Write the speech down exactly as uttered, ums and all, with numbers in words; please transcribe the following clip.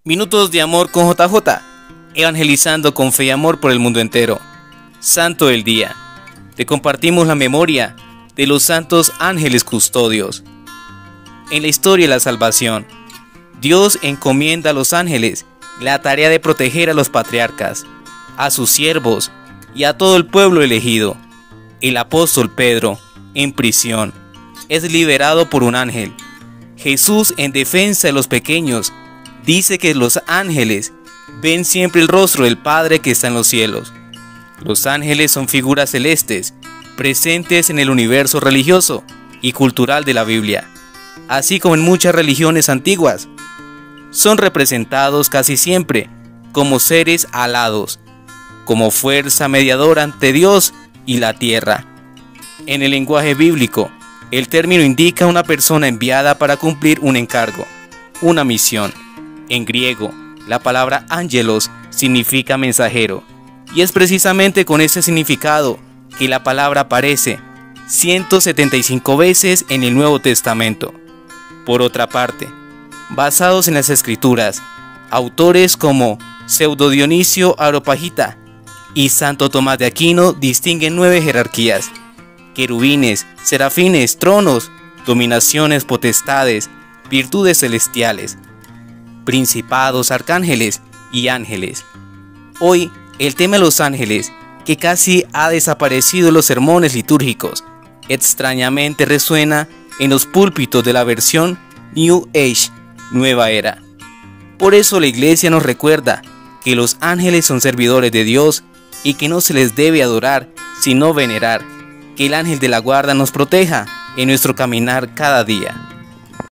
Minutos de amor con J J, evangelizando con fe y amor por el mundo entero. Santo del día. Te compartimos la memoria de los santos ángeles custodios. En la historia de la salvación, Dios encomienda a los ángeles la tarea de proteger a los patriarcas, a sus siervos y a todo el pueblo elegido. El apóstol Pedro, en prisión, es liberado por un ángel. Jesús, en defensa de los pequeños, dice que los ángeles ven siempre el rostro del Padre que está en los cielos. Los ángeles son figuras celestes, presentes en el universo religioso y cultural de la Biblia, así como en muchas religiones antiguas. Son representados casi siempre como seres alados, como fuerza mediadora ante Dios y la tierra. En el lenguaje bíblico, el término indica una persona enviada para cumplir un encargo, una misión. En griego, la palabra ángelos significa mensajero, y es precisamente con ese significado que la palabra aparece ciento setenta y cinco veces en el Nuevo Testamento. Por otra parte, basados en las Escrituras, autores como Pseudo Dionisio Areopagita y Santo Tomás de Aquino distinguen nueve jerarquías: querubines, serafines, tronos, dominaciones, potestades, virtudes celestiales, principados, arcángeles y ángeles. Hoy, el tema de los ángeles, que casi ha desaparecido en los sermones litúrgicos, extrañamente resuena en los púlpitos de la versión New Age, Nueva Era. Por eso la Iglesia nos recuerda que los ángeles son servidores de Dios y que no se les debe adorar, sino venerar. Que el ángel de la guarda nos proteja en nuestro caminar cada día.